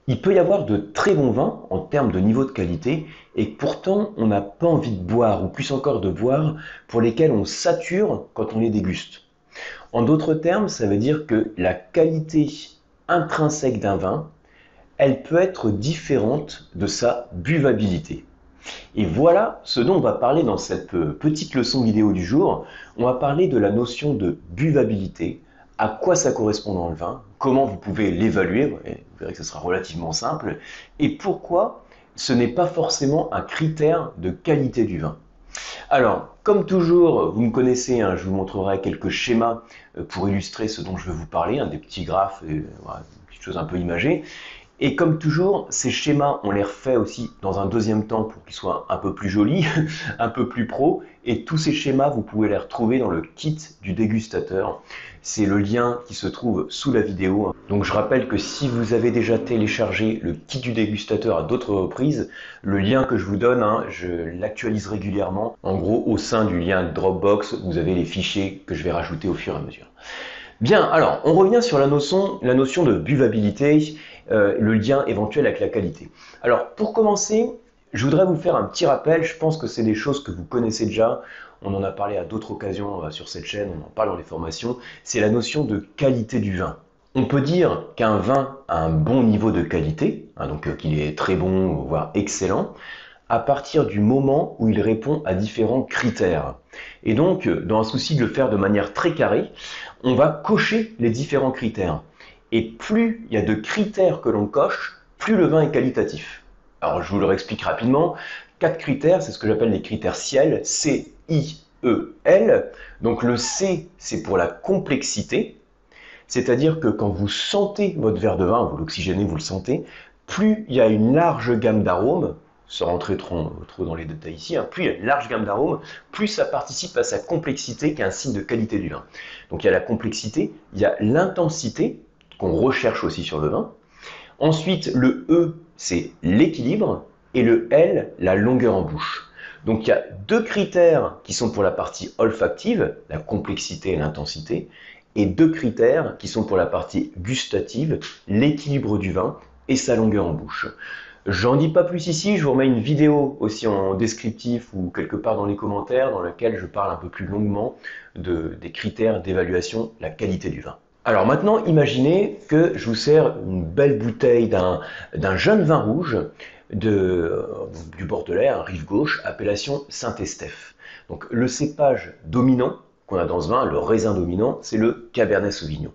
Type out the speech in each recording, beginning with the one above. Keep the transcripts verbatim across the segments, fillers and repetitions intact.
Il peut y avoir de très bons vins en termes de niveau de qualité et pourtant on n'a pas envie de boire ou plus encore de boire pour lesquels on sature quand on les déguste. En d'autres termes, ça veut dire que la qualité intrinsèque d'un vin, elle peut être différente de sa buvabilité. Et voilà ce dont on va parler dans cette petite leçon vidéo du jour. On va parler de la notion de buvabilité, à quoi ça correspond dans le vin, comment vous pouvez l'évaluer, vous verrez que ce sera relativement simple, et pourquoi ce n'est pas forcément un critère de qualité du vin. Alors, comme toujours, vous me connaissez, hein, je vous montrerai quelques schémas pour illustrer ce dont je veux vous parler, hein, des petits graphes, et, voilà, des petites choses un peu imagées. Et comme toujours, ces schémas, on les refait aussi dans un deuxième temps pour qu'ils soient un peu plus jolis, un peu plus pro. Et tous ces schémas, vous pouvez les retrouver dans le kit du dégustateur. C'est le lien qui se trouve sous la vidéo. Donc je rappelle que si vous avez déjà téléchargé le kit du dégustateur à d'autres reprises, le lien que je vous donne, hein, je l'actualise régulièrement. En gros, au sein du lien Dropbox, vous avez les fichiers que je vais rajouter au fur et à mesure. Bien, alors, on revient sur la notion, la notion de buvabilité, euh, le lien éventuel avec la qualité. Alors, pour commencer, je voudrais vous faire un petit rappel, je pense que c'est des choses que vous connaissez déjà, on en a parlé à d'autres occasions euh, sur cette chaîne, on en parle dans les formations, c'est la notion de qualité du vin. On peut dire qu'un vin a un bon niveau de qualité, hein, donc euh, qu'il est très bon, voire excellent, à partir du moment où il répond à différents critères. Et donc, dans un souci de le faire de manière très carrée, on va cocher les différents critères. Et plus il y a de critères que l'on coche, plus le vin est qualitatif. Alors, je vous le réexplique rapidement. Quatre critères, c'est ce que j'appelle les critères ciel, C, I, E, L. Donc le C, c'est pour la complexité. C'est-à-dire que quand vous sentez votre verre de vin, vous l'oxygénez, vous le sentez, plus il y a une large gamme d'arômes, sans rentrer trop, trop dans les détails ici, hein, plus il y a une large gamme d'arômes, plus ça participe à sa complexité qui est un signe de qualité du vin. Donc il y a la complexité, il y a l'intensité qu'on recherche aussi sur le vin. Ensuite, le E, c'est l'équilibre, et le L, la longueur en bouche. Donc il y a deux critères qui sont pour la partie olfactive, la complexité et l'intensité, et deux critères qui sont pour la partie gustative, l'équilibre du vin et sa longueur en bouche. J'en dis pas plus ici, je vous remets une vidéo aussi en descriptif ou quelque part dans les commentaires dans laquelle je parle un peu plus longuement de, des critères d'évaluation de la qualité du vin. Alors maintenant, imaginez que je vous sers une belle bouteille d'un d'un jeune vin rouge de, euh, du Bordelais, un rive gauche, appellation Saint-Estèphe. Donc le cépage dominant qu'on a dans ce vin, le raisin dominant, c'est le Cabernet Sauvignon.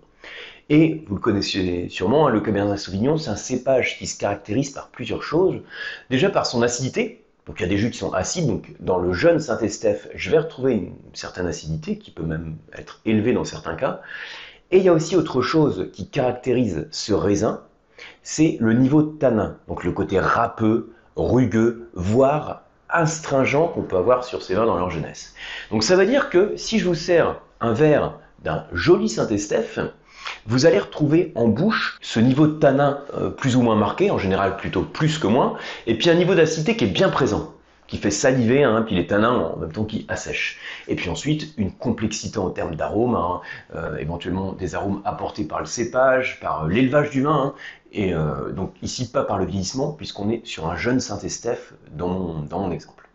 Et vous le connaissez sûrement, hein, le Cabernet Sauvignon, c'est un cépage qui se caractérise par plusieurs choses. Déjà par son acidité, donc il y a des jus qui sont acides, donc dans le jeune Saint-Estèphe, je vais retrouver une certaine acidité qui peut même être élevée dans certains cas. Et il y a aussi autre chose qui caractérise ce raisin, c'est le niveau de tanin, donc le côté râpeux, rugueux, voire astringent qu'on peut avoir sur ces vins dans leur jeunesse. Donc ça veut dire que si je vous sers un verre d'un joli Saint-Estèphe, vous allez retrouver en bouche ce niveau de tanin euh, plus ou moins marqué, en général plutôt plus que moins, et puis un niveau d'acidité qui est bien présent, qui fait saliver, hein, puis les tanins en même temps qui assèchent. Et puis ensuite, une complexité en termes d'arômes, hein, euh, éventuellement des arômes apportés par le cépage, par euh, l'élevage du vin, hein, et euh, donc ici pas par le vieillissement, puisqu'on est sur un jeune Saint-Estèphe dans mon, dans mon exemple.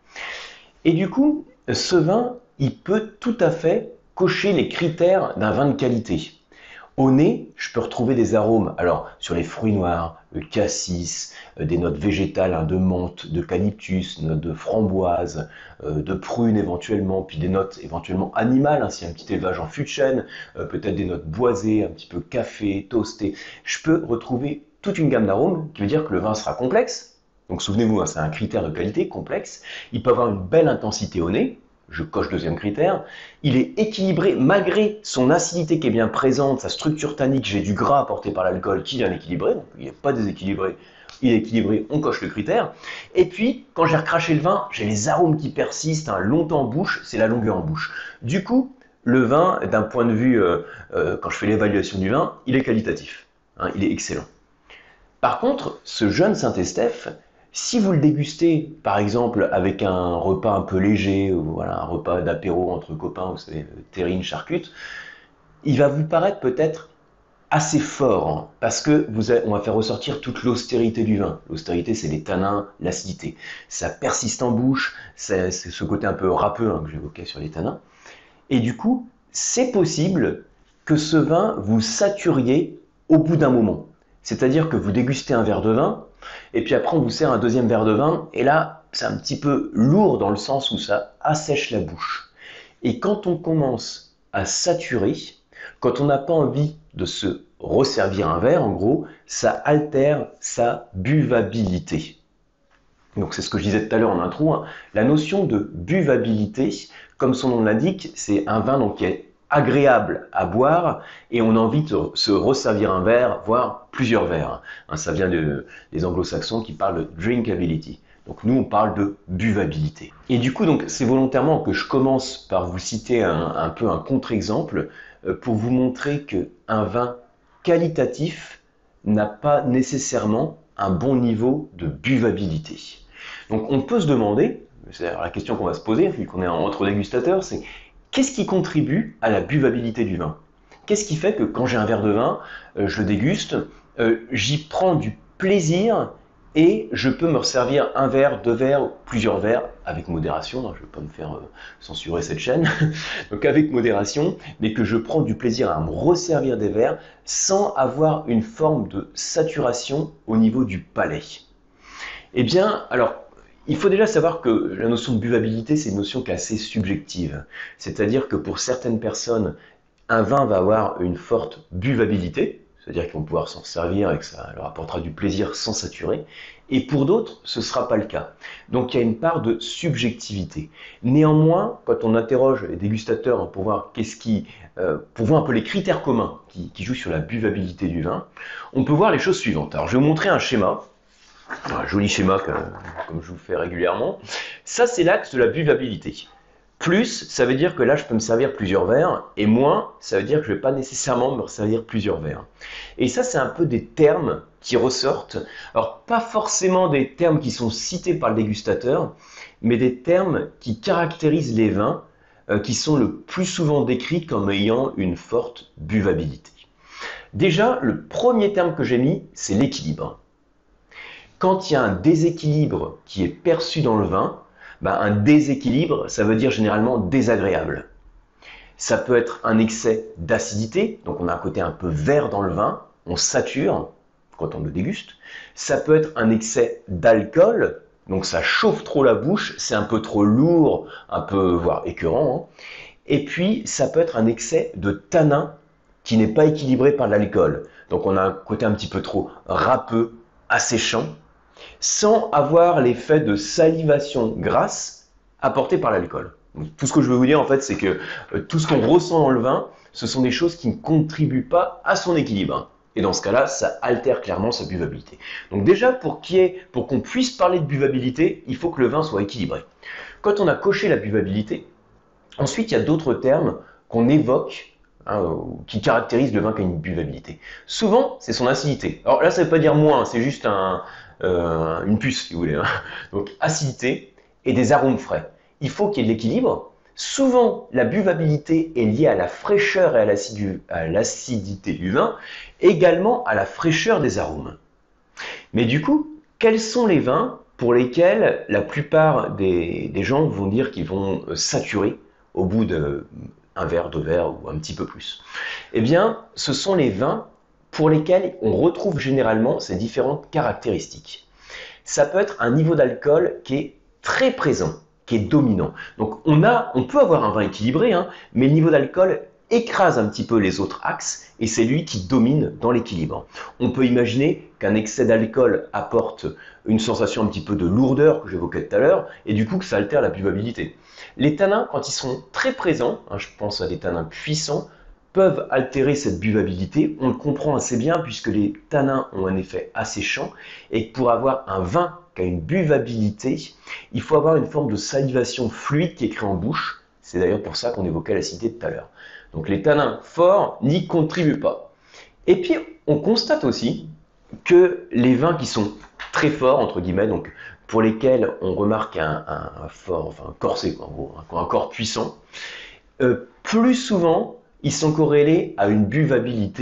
Et du coup, ce vin, il peut tout à fait cocher les critères d'un vin de qualité. Au nez, je peux retrouver des arômes, alors sur les fruits noirs, le cassis, euh, des notes végétales, hein, de menthe, d'eucalyptus, notes de framboise, euh, de prune éventuellement, puis des notes éventuellement animales, hein, s'il y a un petit élevage en fût de chêne, euh, peut-être des notes boisées, un petit peu café, toasté. Je peux retrouver toute une gamme d'arômes qui veut dire que le vin sera complexe. Donc souvenez-vous, hein, c'est un critère de qualité complexe. Il peut avoir une belle intensité au nez. Je coche deuxième critère, il est équilibré malgré son acidité qui est bien présente, sa structure tannique, j'ai du gras apporté par l'alcool qui vient l'équilibrer, donc il n'est pas déséquilibré, il est équilibré, on coche le critère. Et puis, quand j'ai recraché le vin, j'ai les arômes qui persistent, hein, longtemps en bouche, c'est la longueur en bouche. Du coup, le vin, d'un point de vue, euh, euh, quand je fais l'évaluation du vin, il est qualitatif, hein, il est excellent. Par contre, ce jeune Saint-Estèphe, si vous le dégustez, par exemple, avec un repas un peu léger, ou voilà, un repas d'apéro entre copains, vous savez, terrine, charcute, il va vous paraître peut-être assez fort, hein, parce que vous avez, on va faire ressortir toute l'austérité du vin. L'austérité, c'est les tanins, l'acidité. Ça persiste en bouche, c'est ce côté un peu râpeux hein, que j'évoquais sur les tanins. Et du coup, c'est possible que ce vin vous saturiez au bout d'un moment. C'est-à-dire que vous dégustez un verre de vin, et puis après on vous sert un deuxième verre de vin, et là, c'est un petit peu lourd dans le sens où ça assèche la bouche. Et quand on commence à saturer, quand on n'a pas envie de se resservir un verre, en gros, ça altère sa buvabilité. Donc c'est ce que je disais tout à l'heure en intro, hein. La notion de buvabilité, comme son nom l'indique, c'est un vin donc, qui est agréable à boire et on a envie de se resservir un verre, voire plusieurs verres. Hein, ça vient de, des anglo-saxons qui parlent de drinkability. Donc nous on parle de buvabilité. Et du coup donc c'est volontairement que je commence par vous citer un, un peu un contre-exemple euh, pour vous montrer qu'un vin qualitatif n'a pas nécessairement un bon niveau de buvabilité. Donc on peut se demander, c'est la question qu'on va se poser vu qu'on est entre dégustateurs, c'est qu'est-ce qui contribue à la buvabilité du vin? Qu'est-ce qui fait que quand j'ai un verre de vin, euh, je le déguste, euh, j'y prends du plaisir et je peux me resservir un verre, deux verres, plusieurs verres, avec modération, hein, je ne vais pas me faire euh, censurer cette chaîne, donc avec modération, mais que je prends du plaisir à me resservir des verres sans avoir une forme de saturation au niveau du palais. Eh bien, alors, il faut déjà savoir que la notion de buvabilité, c'est une notion qui est assez subjective. C'est-à-dire que pour certaines personnes, un vin va avoir une forte buvabilité, c'est-à-dire qu'ils vont pouvoir s'en servir et que ça leur apportera du plaisir sans saturer. Et pour d'autres, ce ne sera pas le cas. Donc il y a une part de subjectivité. Néanmoins, quand on interroge les dégustateurs pour voir qu'est-ce qui, euh, pour voir un peu les critères communs qui, qui jouent sur la buvabilité du vin, on peut voir les choses suivantes. Alors je vais vous montrer un schéma. Un joli schéma comme, comme je vous fais régulièrement. Ça, c'est l'axe de la buvabilité. Plus, ça veut dire que là, je peux me servir plusieurs verres, et moins, ça veut dire que je ne vais pas nécessairement me servir plusieurs verres. Et ça, c'est un peu des termes qui ressortent. Alors, pas forcément des termes qui sont cités par le dégustateur, mais des termes qui caractérisent les vins, euh, qui sont le plus souvent décrits comme ayant une forte buvabilité. Déjà, le premier terme que j'ai mis, c'est l'équilibre. Quand il y a un déséquilibre qui est perçu dans le vin, ben un déséquilibre, ça veut dire généralement désagréable. Ça peut être un excès d'acidité, donc on a un côté un peu vert dans le vin, on sature quand on le déguste. Ça peut être un excès d'alcool, donc ça chauffe trop la bouche, c'est un peu trop lourd, un peu voire écœurant. Hein. Et puis ça peut être un excès de tanin qui n'est pas équilibré par l'alcool. Donc on a un côté un petit peu trop râpeux, asséchant, sans avoir l'effet de salivation grasse apporté par l'alcool. Tout ce que je veux vous dire en fait, c'est que euh, tout ce qu'on ressent dans le vin, ce sont des choses qui ne contribuent pas à son équilibre. Et dans ce cas-là, ça altère clairement sa buvabilité. Donc déjà, pour qu'il y ait, pour qu'on puisse parler de buvabilité, il faut que le vin soit équilibré. Quand on a coché la buvabilité, ensuite il y a d'autres termes qu'on évoque, hein, qui caractérisent le vin qui a une buvabilité. Souvent, c'est son acidité. Alors là, ça ne veut pas dire moins, c'est juste un, euh, une puce, si vous voulez. Hein. Donc acidité et des arômes frais. Il faut qu'il y ait de l'équilibre. Souvent, la buvabilité est liée à la fraîcheur et à l'acidité du vin, également à la fraîcheur des arômes. Mais du coup, quels sont les vins pour lesquels la plupart des, des gens vont dire qu'ils vont saturer au bout d'un verre, deux verres ou un petit peu plus? Eh bien, ce sont les vins pour lesquels on retrouve généralement ces différentes caractéristiques. Ça peut être un niveau d'alcool qui est très présent, qui est dominant. Donc on, a, on peut avoir un vin équilibré, hein, mais le niveau d'alcool écrase un petit peu les autres axes et c'est lui qui domine dans l'équilibre. On peut imaginer qu'un excès d'alcool apporte une sensation un petit peu de lourdeur que j'évoquais tout à l'heure et du coup que ça altère la buvabilité. Les tanins, quand ils sont très présents, hein, je pense à des tanins puissants, peuvent altérer cette buvabilité. On le comprend assez bien puisque les tanins ont un effet asséchant et pour avoir un vin qui a une buvabilité, il faut avoir une forme de salivation fluide qui est créée en bouche. C'est d'ailleurs pour ça qu'on évoquait l'acidité tout à l'heure. Donc les tanins forts n'y contribuent pas. Et puis on constate aussi que les vins qui sont très forts, entre guillemets, donc pour lesquels on remarque un, un, un fort, enfin un corset, en gros, un, un corps puissant, euh, plus souvent ils sont corrélés à une buvabilité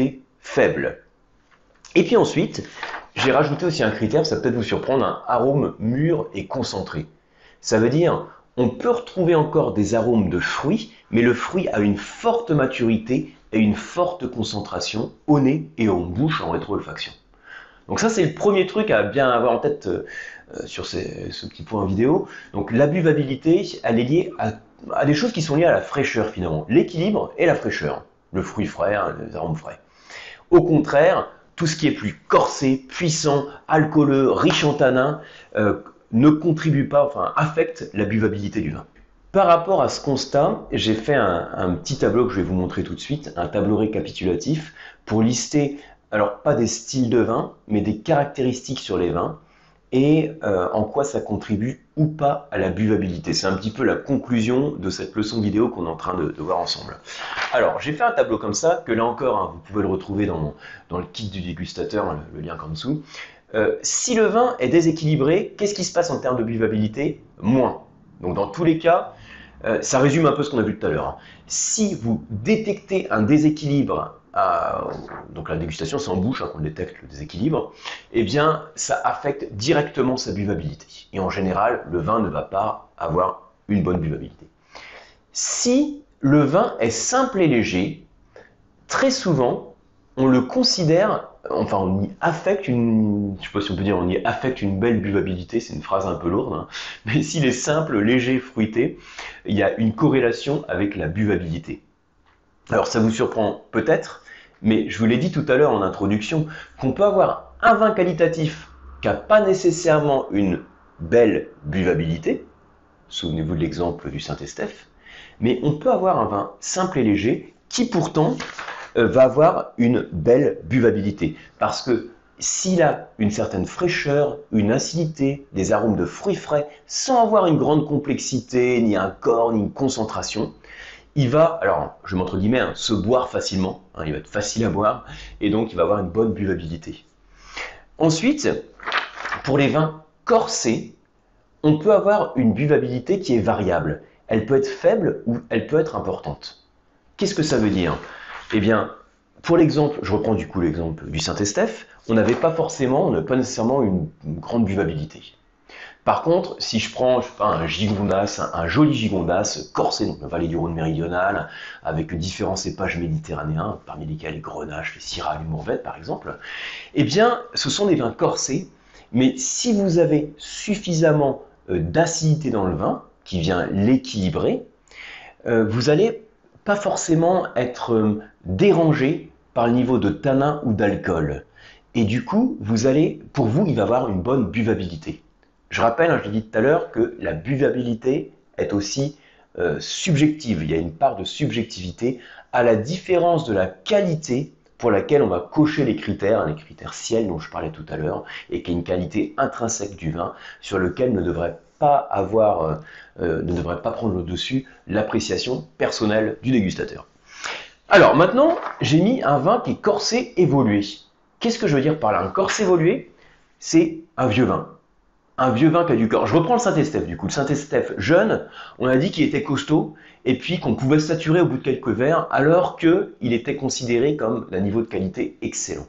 faible. Et puis ensuite, j'ai rajouté aussi un critère, ça peut peut-être vous surprendre, un arôme mûr et concentré. Ça veut dire, on peut retrouver encore des arômes de fruits, mais le fruit a une forte maturité et une forte concentration au nez et en bouche en rétro-olfaction. Donc ça, c'est le premier truc à bien avoir en tête euh, sur ces, ce petit point vidéo. Donc la buvabilité, elle est liée à, à des choses qui sont liées à la fraîcheur finalement. L'équilibre et la fraîcheur. Le fruit frais, hein, les arômes frais. Au contraire, tout ce qui est plus corsé, puissant, alcooleux, riche en tanins, euh, ne contribue pas, enfin affecte la buvabilité du vin. Par rapport à ce constat, j'ai fait un, un petit tableau que je vais vous montrer tout de suite, un tableau récapitulatif pour lister, alors pas des styles de vin, mais des caractéristiques sur les vins et euh, en quoi ça contribue ou pas à la buvabilité. C'est un petit peu la conclusion de cette leçon vidéo qu'on est en train de, de voir ensemble. Alors, j'ai fait un tableau comme ça, que là encore, hein, vous pouvez le retrouver dans, mon, dans le kit du dégustateur, le, le lien en dessous. Euh, si le vin est déséquilibré, qu'est-ce qui se passe en termes de buvabilité? Moins. Donc dans tous les cas, euh, ça résume un peu ce qu'on a vu tout à l'heure. Hein. Si vous détectez un déséquilibre, à, donc la dégustation c'est en bouche hein, qu'on détecte le déséquilibre, eh bien ça affecte directement sa buvabilité. Et en général, le vin ne va pas avoir une bonne buvabilité. Si le vin est simple et léger, très souvent, on le considère, enfin on y affecte une, je sais pas si on peut dire, on y affecte une belle buvabilité, c'est une phrase un peu lourde, hein, mais s'il est simple, léger, fruité, il y a une corrélation avec la buvabilité. Alors ça vous surprend peut-être, mais je vous l'ai dit tout à l'heure en introduction, qu'on peut avoir un vin qualitatif qui n'a pas nécessairement une belle buvabilité, souvenez-vous de l'exemple du Saint-Estèphe, mais on peut avoir un vin simple et léger qui pourtant euh, va avoir une belle buvabilité. Parce que s'il a une certaine fraîcheur, une acidité, des arômes de fruits frais, sans avoir une grande complexité, ni un corps, ni une concentration, il va, alors je montre guillemets, hein, se boire facilement, hein, il va être facile à boire, et donc il va avoir une bonne buvabilité. Ensuite, pour les vins corsés, on peut avoir une buvabilité qui est variable. Elle peut être faible ou elle peut être importante. Qu'est-ce que ça veut dire? Eh bien, pour l'exemple, je reprends du coup l'exemple du Saint-Estèphe, on n'avait pas forcément, on n'a pas nécessairement une, une grande buvabilité. Par contre, si je prends je sais pas, un gigondas, un, un joli gigondas corsé, donc la vallée du Rhône méridionale, avec différents cépages méditerranéens, parmi lesquels les grenaches, les syrah, les mourvèdre par exemple, eh bien, ce sont des vins corsés, mais si vous avez suffisamment euh, d'acidité dans le vin, qui vient l'équilibrer, euh, vous allez pas forcément être euh, dérangé par le niveau de tanin ou d'alcool. Et du coup, vous allez, pour vous, il va avoir une bonne buvabilité. Je rappelle, hein, je l'ai dit tout à l'heure, que la buvabilité est aussi euh, subjective. Il y a une part de subjectivité à la différence de la qualité pour laquelle on va cocher les critères, les critères ciel dont je parlais tout à l'heure, et qui est une qualité intrinsèque du vin sur lequel ne devrait pas avoir, euh, ne devrait pas prendre le dessus l'appréciation personnelle du dégustateur. Alors maintenant, j'ai mis un vin qui est corsé évolué. Qu'est-ce que je veux dire par là? Un corsé évolué, c'est un vieux vin. Un vieux vin qui a du corps. Je reprends le Saint-Estèphe du coup. Le Saint-Estèphe jeune, on a dit qu'il était costaud et puis qu'on pouvait saturer au bout de quelques verres alors qu'il était considéré comme d'un niveau de qualité excellent.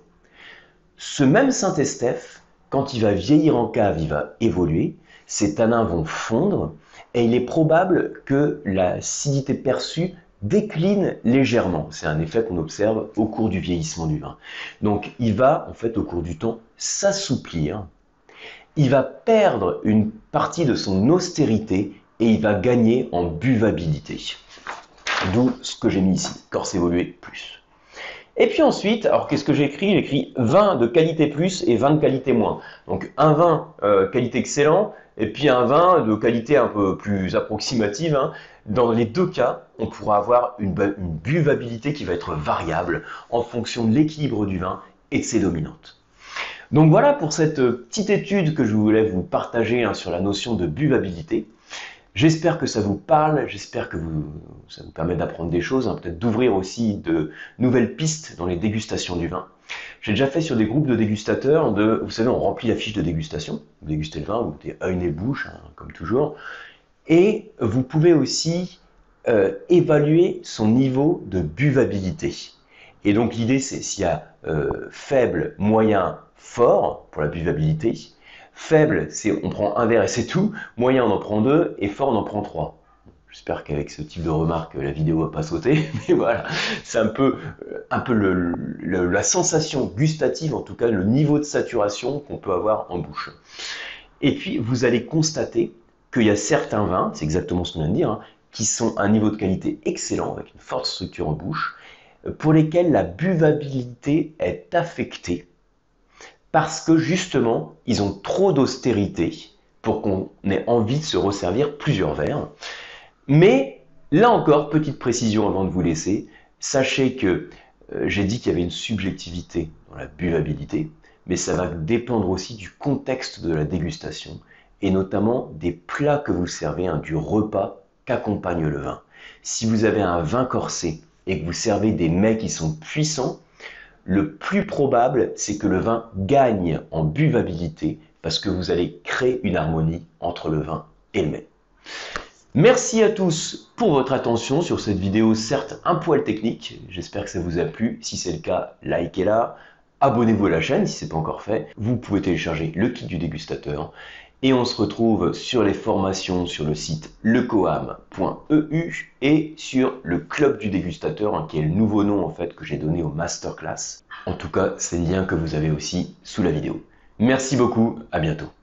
Ce même Saint-Estèphe, quand il va vieillir en cave, il va évoluer, ses tanins vont fondre et il est probable que l'acidité perçue décline légèrement. C'est un effet qu'on observe au cours du vieillissement du vin. Donc il va en fait au cours du temps s'assouplir. Il va perdre une partie de son austérité et il va gagner en buvabilité. D'où ce que j'ai mis ici, corse évolué plus. Et puis ensuite, alors qu'est-ce que j'ai écrit? J'ai écrit vin de qualité plus et vin de qualité moins. Donc un vin euh, qualité excellent et puis un vin de qualité un peu plus approximative. Hein. Dans les deux cas, on pourra avoir une, une buvabilité qui va être variable en fonction de l'équilibre du vin et de ses dominantes. Donc voilà pour cette petite étude que je voulais vous partager hein, sur la notion de buvabilité. J'espère que ça vous parle, j'espère que vous, ça vous permet d'apprendre des choses, hein, peut-être d'ouvrir aussi de nouvelles pistes dans les dégustations du vin. J'ai déjà fait sur des groupes de dégustateurs, de, vous savez, on remplit la fiche de dégustation, vous dégustez le vin, vous mettez œil, nez, bouche, hein, comme toujours, et vous pouvez aussi euh, évaluer son niveau de buvabilité. Et donc l'idée c'est s'il y a euh, faible, moyen, fort pour la buvabilité. Faible, c'est on prend un verre et c'est tout. Moyen, on en prend deux. Et fort, on en prend trois. J'espère qu'avec ce type de remarque, la vidéo va pas sauter. Mais voilà, c'est un peu, un peu le, le, la sensation gustative, en tout cas le niveau de saturation qu'on peut avoir en bouche. Et puis, vous allez constater qu'il y a certains vins, c'est exactement ce qu'on vient de dire, hein, qui sont à un niveau de qualité excellent, avec une forte structure en bouche, pour lesquels la buvabilité est affectée parce que justement, ils ont trop d'austérité pour qu'on ait envie de se resservir plusieurs verres. Mais là encore, petite précision avant de vous laisser, sachez que euh, j'ai dit qu'il y avait une subjectivité dans la buvabilité, mais ça va dépendre aussi du contexte de la dégustation et notamment des plats que vous servez, hein, du repas qu'accompagne le vin. Si vous avez un vin corsé et que vous servez des mets qui sont puissants, le plus probable, c'est que le vin gagne en buvabilité parce que vous allez créer une harmonie entre le vin et le mets. Merci à tous pour votre attention sur cette vidéo, certes un poil technique. J'espère que ça vous a plu. Si c'est le cas, likez-la. Abonnez-vous à la chaîne si ce n'est pas encore fait. Vous pouvez télécharger le kit du dégustateur. Et on se retrouve sur les formations sur le site lecoam point e u et sur le club du dégustateur, hein, qui est le nouveau nom en fait que j'ai donné au masterclass. En tout cas, c'est le lien que vous avez aussi sous la vidéo. Merci beaucoup, à bientôt.